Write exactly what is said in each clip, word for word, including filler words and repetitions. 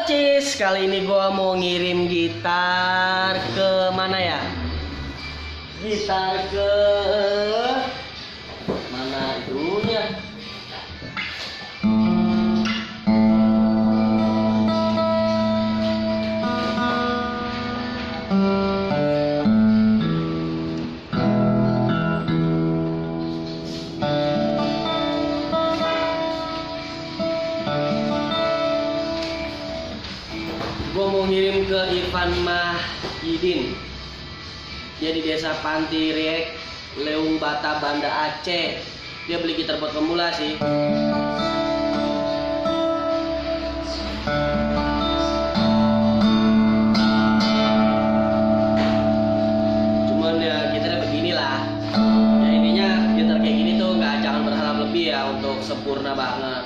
Cis, kali ini gua mau ngirim gitar ke mana ya? Gitar ke mana itunya? Gue mau ngirim ke Irfan Mahidin. Dia di desa Panti Riek, Leung Bata, Banda Aceh. Dia beli gitar buat pemula sih. Cuman ya gitarnya beginilah. Ya intinya gitar kayak gini tuh nggak, jangan berharap lebih ya untuk sempurna banget.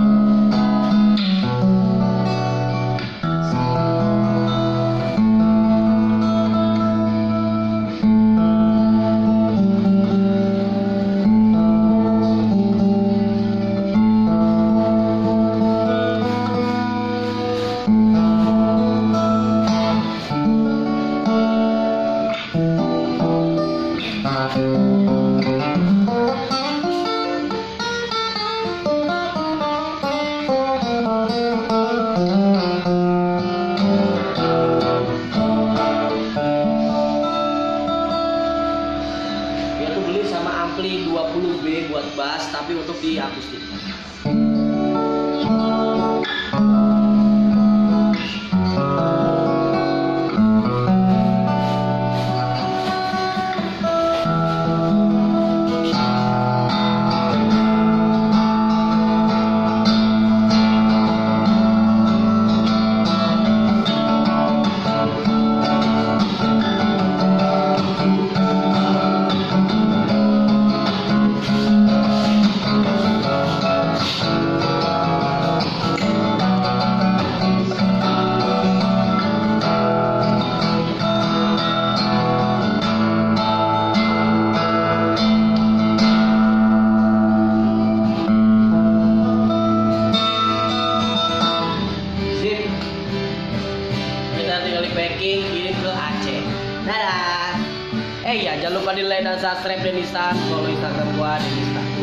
Dia tuh beli sama ampli dua puluh B buat bass, tapi untuk di akustik. Kita tinggal di packing, kirim ke Aceh. Dadah. Eh ya, jangan lupa di like dan subscribe Denista. Follow Instagram gua Denista.